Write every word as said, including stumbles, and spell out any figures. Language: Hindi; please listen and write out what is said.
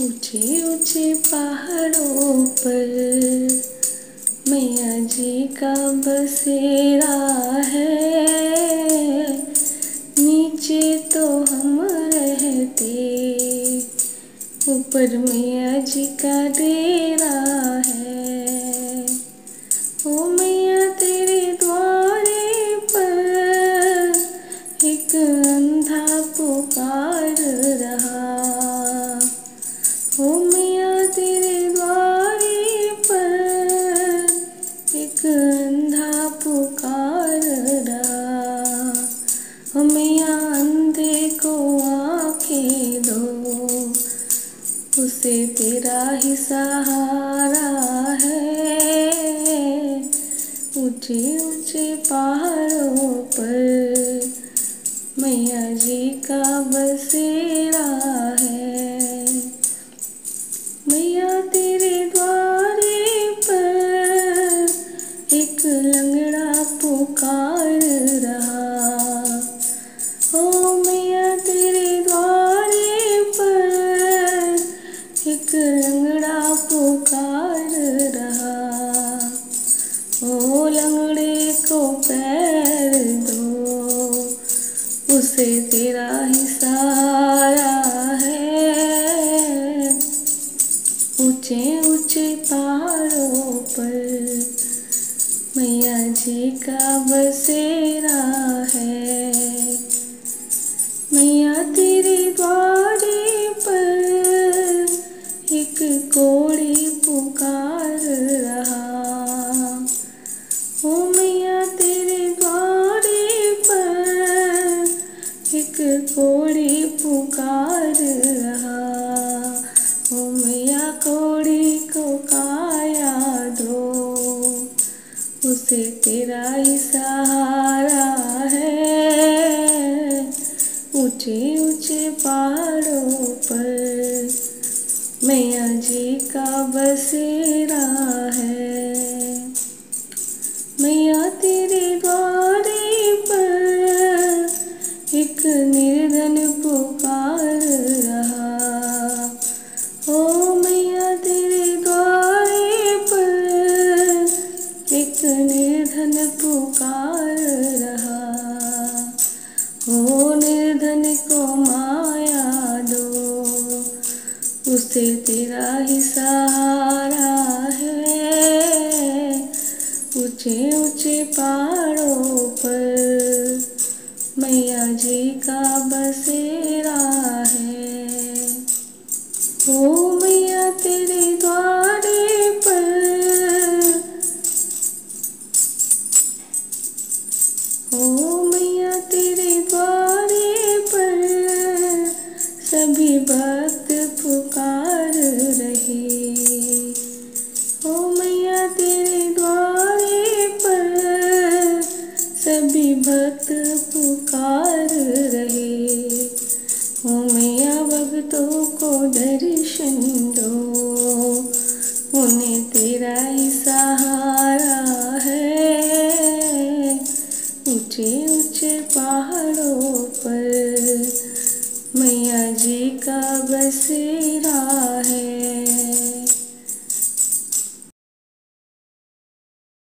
ऊंचे ऊंचे पहाड़ों पर मैया जी का बसेरा है। नीचे तो हम रहते, ऊपर मैया जी का डेरा है। ओ मैया तेरे द्वारे पर एक अंधा पुकार रहा। ओ मैया तेरे द्वारे पर एक अंधा पुकार रहा। ओ मैया अंधे को आँखें दो, उसे तेरा ही सहारा है। ऊंचे ऊंचे पहाड़ों पर मैया जी का बसेरा है। मैया तेरे द्वारे पर एक लंगड़ा पुकार रहा। ओ मैया तेरे द्वारे पर एक लंगड़ा पुकार रहा। ओ लंगड़े को पैर दो, उसे तेरा ही सहारा है। ऊंचे ऊंचे पहाड़ों पर मैया जी का बसेरा है। मैया तेरे द्वारे पर एक कोढ़ी पुकार रहा। ओ मैया तेरे द्वारे पर एक कोढ़ी पुकार रहा। ओ मैया कोढ़ी को काया दो, उसे तेरा ही सहारा है। ऊंचे ऊंचे पहाड़ों पर मैया जी का बसेरा है। मैया तेरे द्वारे पर एक निर्धन पुकार रहा। ओ मैया तेरे द्वारे पर एक निर्धन पुकार रहा। ओ निर्धन को माया दो, उसे तेरा ही सहारा है। ऊंचे ऊंचे पहाड़ों पर मैया जी का बसेरा है। ओ मैया तेरे द्वारे पर, ओ मैया तेरे द्वारे पर सभी भक्त पुकार रहे। ओ मैया तेरे द्वारे पर सभी भक्त पुकार रहे। ओ मैया भक्तों को दर्शन दो, उन्हें तेरा ही सहारा है। ऊंचे ऊंचे पहाड़ों पर मैया जी का बसेरा है।